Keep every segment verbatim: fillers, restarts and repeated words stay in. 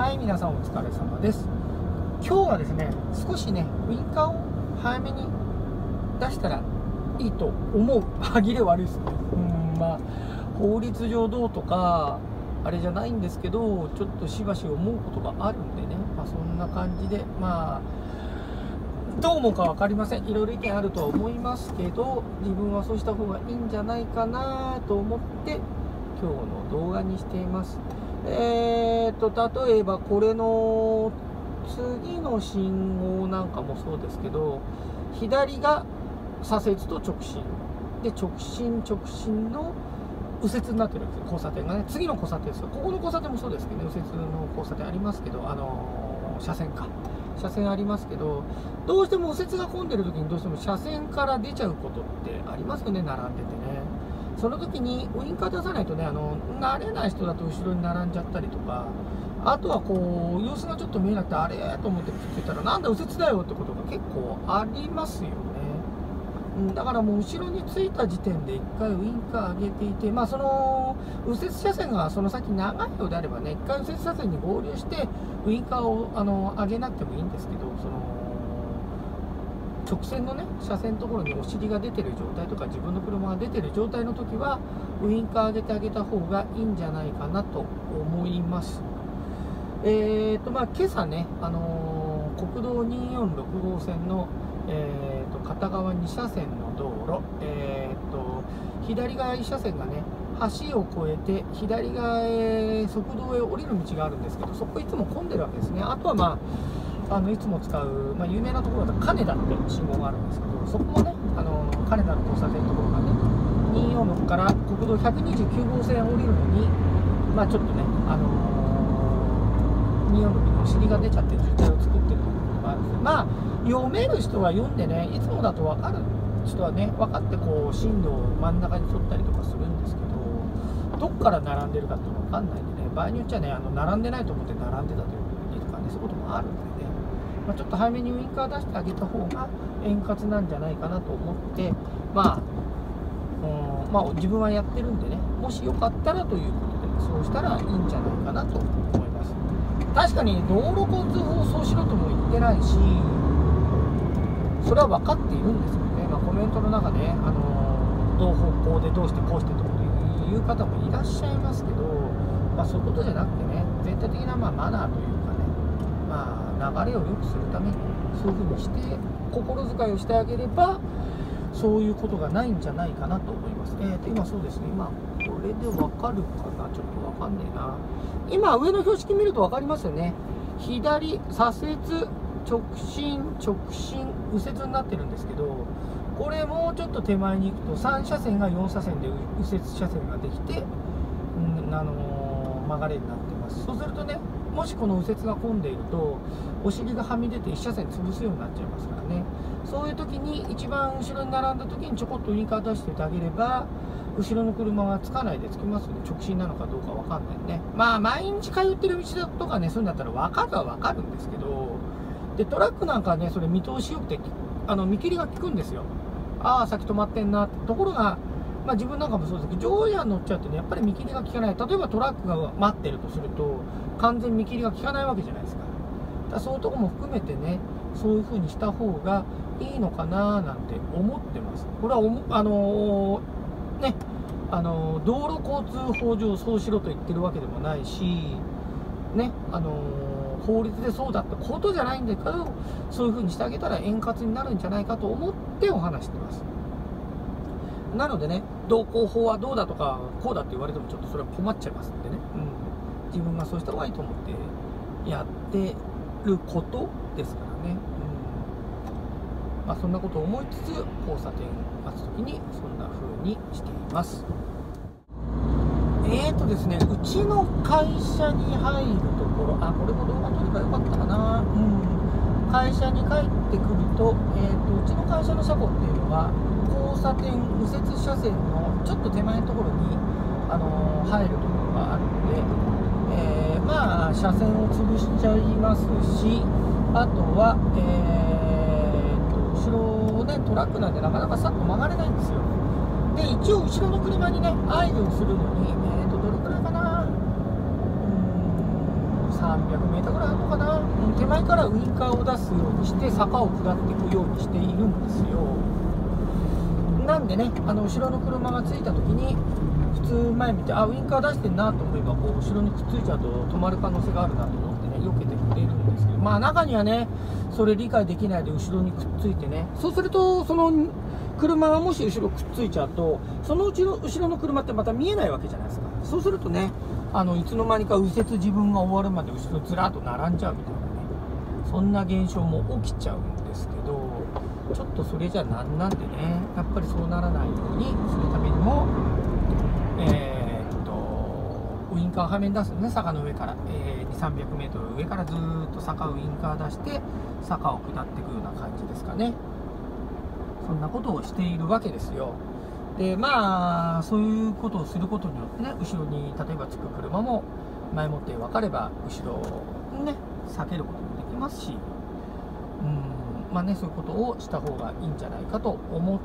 はい、皆さんお疲れ様です。今日はですね、少しね、ウインカーを早めに出したらいいと思う。歯切れ悪いですね。うん、まあ、法律上どうとか、あれじゃないんですけど、ちょっとしばし思うことがあるんでね、まあ、そんな感じで、まあ、どう思うか分かりません。いろいろ意見あるとは思いますけど、自分はそうした方がいいんじゃないかなと思って、今日の動画にしています。えーと、例えばこれの次の信号なんかもそうですけど、左が左折と直進。で、直進、直進の右折になってるんですよ、交差点がね。次の交差点ですよ。ここの交差点もそうですけどね、右折の交差点ありますけど、あのー、車線か。車線ありますけど、どうしても右折が混んでる時にどうしても車線から出ちゃうことってありますよね、並んでてね。その時にウインカー出さないとね、あの慣れない人だと後ろに並んじゃったりとか、あとはこう様子がちょっと見えなくてあれと思ってくっついたらなんだ右折だよってことが結構ありますよね。うん、だからもう後ろに着いた時点でいっかいウインカー上げていて、まあその右折車線がその先長いようであればね、いっかい右折車線に合流してウインカーをあの上げなくてもいいんですけど、その直線のね車線のところにお尻が出てる状態とか自分の車が出てる状態の時はウインカー上げてあげた方がいいんじゃないかなと思います。えーとまあ今朝ね、あのー、国道にーよんろくごうせんの、えーと片側にしゃせんの道路、えーと左側いっしゃせんがね橋を越えて左側へ側道へ降りる道があるんですけど、そこいつも混んでるわけですね。あとはまああのいつも使う、まあ、有名なところだと金田って信号があるんですけど、そこもね、あの金田の交差点のところがね、にーよんろくから国道ひゃくにじゅうきゅうごうせん降りるのに、まあ、ちょっとね、あのー、にーよんろくのお尻が出ちゃって渋滞を作ってるところがあるんですよ。まあ、読める人は読んでね、いつもだと分かる人はね、分かってこう進路を真ん中に沿ったりとかするんですけど、どっから並んでるかっていうのが分かんないんでね、場合によっちゃね、あの並んでないと思って並んでたというふうにとかね、そういうこともあるんでね。まあ、ちょっと早めにウインカー出してあげた方が円滑なんじゃないかなと思って、まあ、うんまあ、自分はやってるんでね、もしよかったらということで、そうしたらいいんじゃないかなと思います。確かに道路交通法をそうしろとも言ってないし、それは分かっているんですよね。まあ、コメントの中で、あの同方向でどうしてこうしてという方もいらっしゃいますけど、まあ、そういうことじゃなくてね、全体的なまあマナーというかね、まあ流れを良くするためにそういうふうにして心遣いをしてあげればそういうことがないんじゃないかなと思います。えーと今そうですね、今これでわかるかな、ちょっとわかんねえな。今上の標識見ると分かりますよね。左左折直進直進右折になってるんですけど、これもうちょっと手前に行くとさんしゃせんがよんしゃせんで右折車線ができて、うん、あのー、曲がれになってます。そうするとね、もしこの右折が混んでいるとお尻がはみ出ていっしゃせん潰すようになっちゃいますからね。そういう時に一番後ろに並んだ時にちょこっとウインカー出してあげれば後ろの車はつかないでつきますので、直進なのかどうかわかんないね。まあ毎日通ってる道だとかね、そういうんだったら分かるは分かるんですけど、でトラックなんかはね、それ見通しよくてあの見切りが利くんですよ。ああ先止まってんなって。ところがまあ自分なんかもそうですけど、乗用車乗っちゃうとね、やっぱり見切りが利かない。例えばトラックが待ってるとすると完全見切りが利かないわけじゃないですか。だからそういうとこも含めてね、そういう風にした方がいいのかななんて思ってます。これはおもあのー、ね、あのー、道路交通法上そうしろと言ってるわけでもないし、ね、あのー、法律でそうだってことじゃないんだけど、そういう風にしてあげたら円滑になるんじゃないかと思ってお話してます。なのでね、道交法はどうだとかこうだって言われてもちょっとそれは困っちゃいますんでね、うん、自分がそうした方がいいと思ってやってることですからね、うんまあ、そんなことを思いつつ交差点待つ時にそんな風にしています。えーとですね、うちの会社に入るところ、あ、これも動画撮ればよかったかな、うん、会社に帰ってくると、えーとうちの会社の車庫っていうのは交差点右折車線のちょっと手前のところに、あのー、入るところがあるので、えー、まあ車線を潰しちゃいますし、あとは、えー、と後ろねトラックなんでなかなかさっと曲がれないんですよ。で一応後ろの車にね配慮するのに、えー、とどれくらいかな、うーんさんびゃくメートルぐらいあるのかな、うん、手前からウインカーを出すようにして坂を下っていくようにしているんですよ。なんでね、あの後ろの車が着いた時に普通前見て、あウインカー出してんなと思えば、こう後ろにくっついちゃうと止まる可能性があるなと思ってね、避けてくれるんですけど、まあ中にはねそれ理解できないで後ろにくっついてね、そうするとその車がもし後ろくっついちゃうと、そのうちの後ろの車ってまた見えないわけじゃないですか。そうするとね、あのいつの間にか右折自分が終わるまで後ろずらっと並んじゃうみたいなね、そんな現象も起きちゃうんですけど、ちょっとそれじゃなんなんでね、やっぱりそうならないようにするためにも、えー、っとウインカーはめに出すね、坂の上から、えー、にせんさんびゃくメートル上からずーっと坂ウインカー出して坂を下っていくような感じですかね。そんなことをしているわけですよ。でまあそういうことをすることによってね、後ろに例えばつく車も前もって分かれば後ろにね避けることもできますし、うんまあね、そういうことをした方がいいんじゃないかと思って、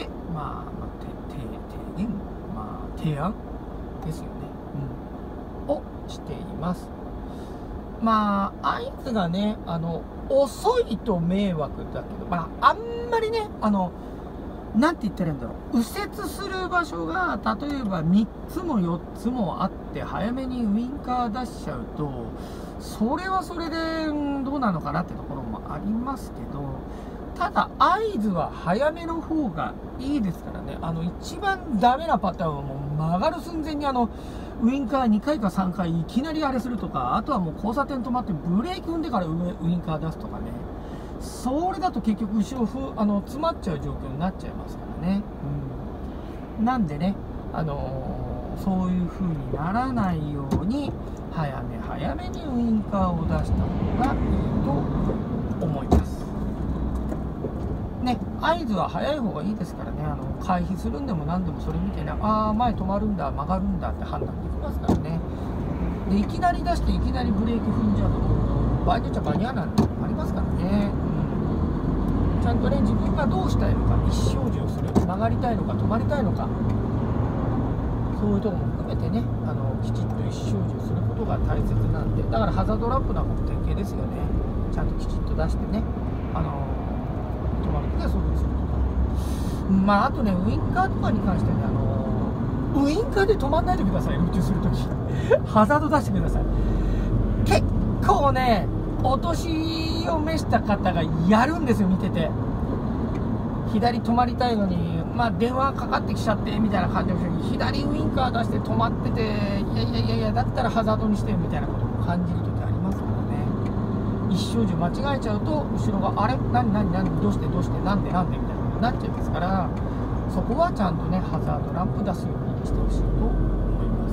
まあ、まあ、提言、まあ、提案ですよね、うん、をしています。まあ合図がね、あの遅いと迷惑だけど、まああんまりね、あのなんて言ったらいいんだろう、右折する場所が例えばみっつもよっつもあって早めにウインカー出しちゃうと、それはそれでどうなのかなってところもありますけど、ただ合図は早めの方がいいですからね。あの一番ダメなパターンはもう曲がる寸前にあのウインカーにかいかさんかいいきなりあれするとか、あとはもう交差点止まってブレーキ踏んでからウインカー出すとかね、それだと結局後ろふあの詰まっちゃう状況になっちゃいますからね、うん、なんでね、あのー、そういう風にならないように早め早めにウインカーを出した方がいいと思いますね。合図は早い方がいいですからね。あの回避するんでも何でもそれ見てね、ああ前止まるんだ曲がるんだって判断できますからね。でいきなり出していきなりブレーキ踏んじゃうと場合によっちゃ間に合わないのもありますからね、うん、ちゃんとね自分がどうしたいのか、意思表示をする、曲がりたいのか止まりたいのか、そういうところも含めてね、あのきちっと意思表示をすることが大切なんで、だからハザードランプなんかも典型ですよね。ちゃんときちっと出してね、あの止まるときはそういうふうにするとか、まああとねウインカーとかに関してはね、あのウインカーで止まんないでください。運転するときハザード出してください。結構ねお年を召した方がやるんですよ、見てて。左止まりたいのに、まあ、電話かかってきちゃってみたいな感じの人に左ウインカー出して止まってて、いやいやいやいやだったらハザードにしてみたいなことも感じる時ありますからね。意思表示間違えちゃうと後ろがあれ何何何どうしてどうしてなんでなんでみたいなことになっちゃいますから、そこはちゃんとねハザードランプ出すようにしてほしいと思います。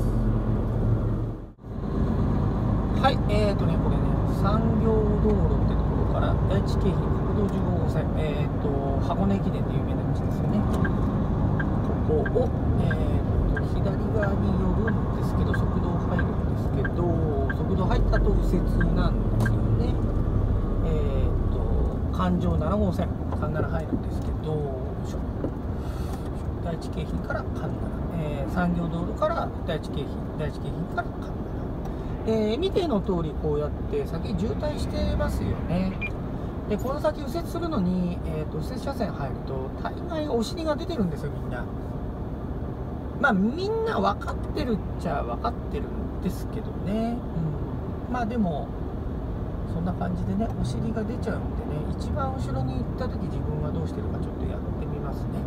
はい、えーとねこれね産業道路ってところから第一京浜国道じゅうご号線、えーと箱根駅伝で有名な道ですよね。ここを、えーと左側に寄るんですけど速道入るんですけど、速道入ったと右折なんですよね。えーと環状なな号線環七入るんですけど、第一京浜から環七、えー、産業道路から第一京浜第一京浜から環七、えー、見ての通りこうやって先渋滞してますよね。でこの先右折するのに、えーと右折車線入ると大概お尻が出てるんですよ、みんな。まあみんな分かってるっちゃ分かってるんですけどね、うん、まあでもそんな感じでねお尻が出ちゃうんでね、一番後ろに行った時自分がどうしてるかちょっとやってみますね。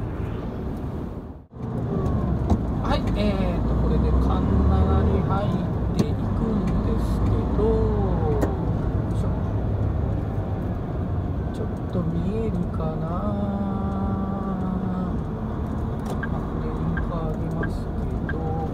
はい、えーとこれで環七に入っていくんですけど、ちょっと見えるかな。あ、これウインカーありますけど、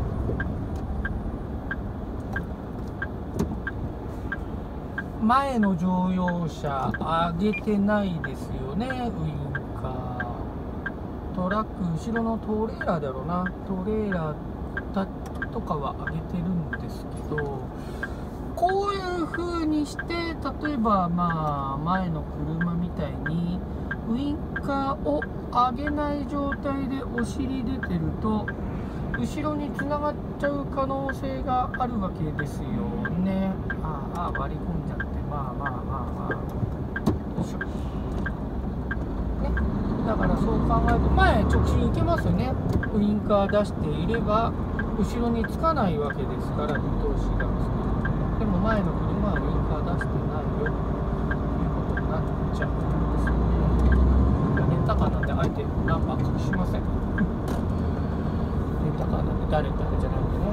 前の乗用車上げてないですよね、ウインカー。トラック後ろのトレーラーだろうな、トレーラーだとかは上げてるんですけど、こういう風にして例えばまあ前の車みたいにウインカーを上げない状態でお尻出てると後ろにつながっちゃう可能性があるわけですよね。ああ、割り込んじゃって、まあまあまあまあ、よいしょ。ね、だからそう考えると、前直進いけますよね。ウインカー出していれば、後ろにつかないわけですから、見通しがつく。でも前の車はウインカー出してないよということになっちゃうんですよね。レンタカーなんであえてナンバー隠しません。レンタカーなんで誰ってあれじゃないんでね、うん、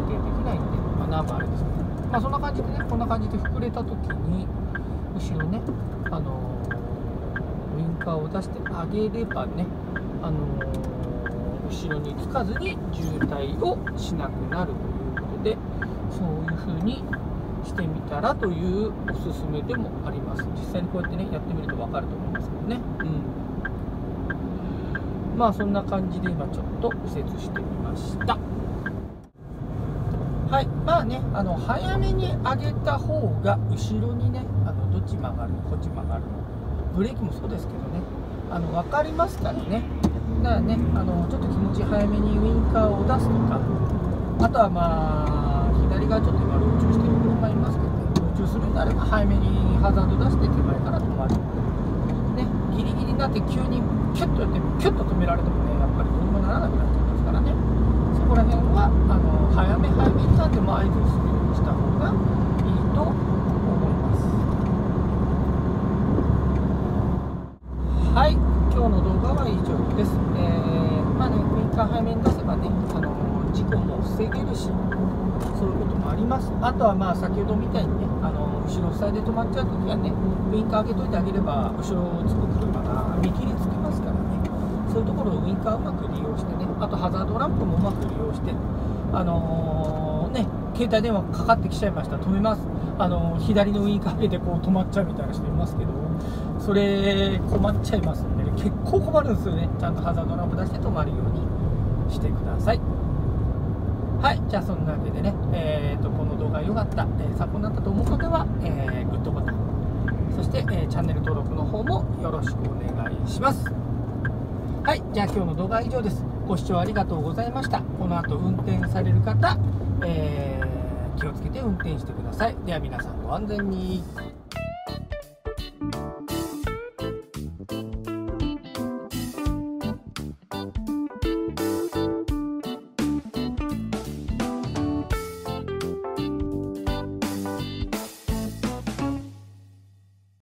特定できないんで、まあ、ナンバーあれですね。まあそんな感じでね、こんな感じで膨れた時に後ろね、あのー、ウインカーを出してあげればね、あのー、後ろにつかずに渋滞をしなくなるということで、そういう風にしてみたらというおすすめでもあります。実際にこうやってねやってみると分かると思いますけどね。うん、まあそんな感じで今ちょっと右折してみました。はい、まあね、あの早めに上げた方が後ろにね、あのどっち曲がるのこっち曲がるの、ブレーキもそうですけどね、あの分かりますからね。だからね、あのちょっと気持ち早めにウインカーを出すとか、あとはまあ左側ちょっと今路駐してる車いますけど、ね、路駐するんであれば早めにハザード出して手前から止まる。ね、ギリギリになって急にキュッとやってキュッと止められてもね、やっぱりどうにもならなくなっちゃいますからね。そこら辺はあの早め早めになっても合図をするようにした方がいいと思います。はい、今日の動画は以上です。えー、まあね、ウインカー早めに出せばね、あの事故も防げるし、そういうこともあります。あとはまあ先ほどみたいにね、あの後ろ塞いで止まっちゃうときはね、ウインカー上げといてあげれば後ろをつく車が見切りつきますからね。そういうところをウインカーうまく利用してね、あとハザードランプもうまく利用して、あのー、ね、携帯電話かかってきちゃいました、止めます、あのー、左のウインカー上げてこう止まっちゃうみたいな人いますけど、それ困っちゃいますんで、ね、結構困るんですよね。ちゃんとハザードランプ出して止まるようにしてください。はい、じゃあそんなわけでね、えー、とこの動画良かった、えー、参考になったと思う方は、えー、グッドボタン、そして、えー、チャンネル登録の方もよろしくお願いします。はい、じゃあ今日の動画は以上です。ご視聴ありがとうございました。この後運転される方、えー、気をつけて運転してください。では皆さんご安全に。